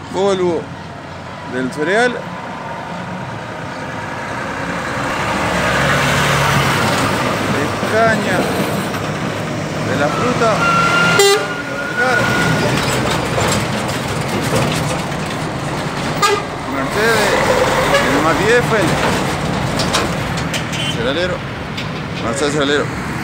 Volvo del cereal. De caña. De la fruta. Mercedes. El Mati Eiffel. Cerealero. Mercedes Cerealero.